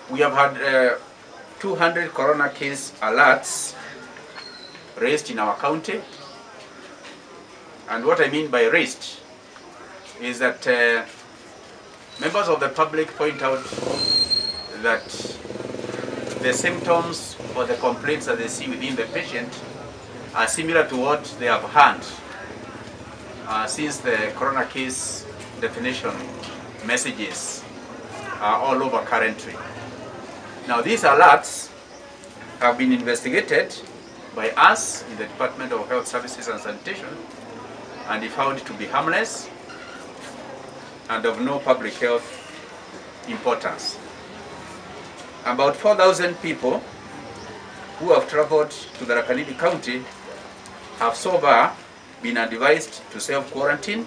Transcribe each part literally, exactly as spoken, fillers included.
We have had uh, two hundred corona case alerts raised in our county. And what I mean by raised is that uh, members of the public point out that the symptoms or the complaints that they see within the patient are similar to what they have had uh, since the corona case definition messages are all over currently. Now these alerts have been investigated by us in the Department of Health Services and Sanitation and they found to be harmless and of no public health importance. About four thousand people who have traveled to the Tharaka Nithi County have so far been advised to self-quarantine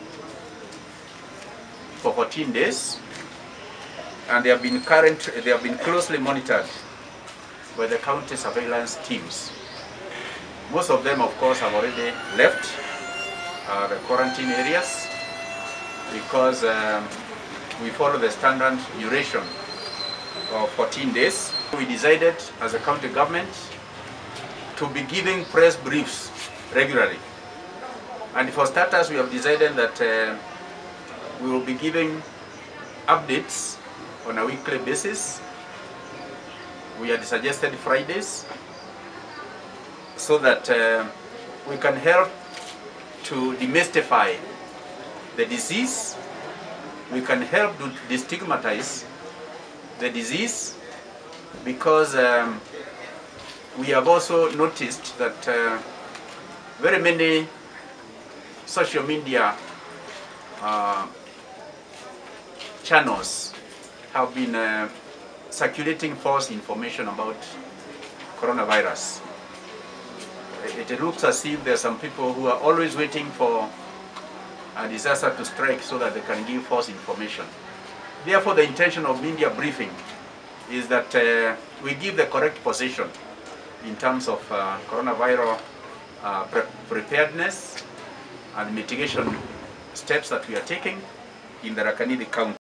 for fourteen days, and they have been current, they have been closely monitored by the county surveillance teams. Most of them, of course, have already left uh, the quarantine areas because um, we follow the standard duration of fourteen days. We decided as a county government to be giving press briefs regularly. And for starters, we have decided that uh, we will be giving updates on a weekly basis. We had suggested Fridays so that uh, we can help to demystify the disease. We can help to destigmatize the disease because um, we have also noticed that uh, very many social media uh, channels have been uh, circulating false information about coronavirus. It, it looks as if there are some people who are always waiting for a disaster to strike so that they can give false information. Therefore, the intention of media briefing is that uh, we give the correct position in terms of uh, coronavirus uh, pre preparedness and mitigation steps that we are taking in the Tharaka Nithi County.